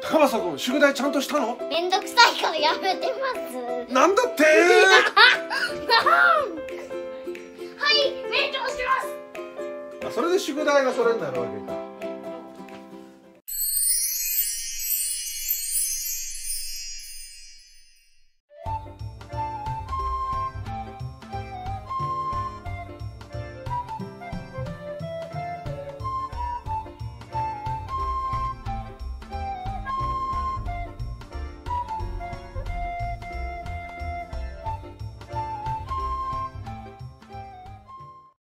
高松君、宿題ちゃんとしたの？ めんどくさいからやめてます。 なんだって？ はい、勉強します。 それで宿題がそれになるわけか。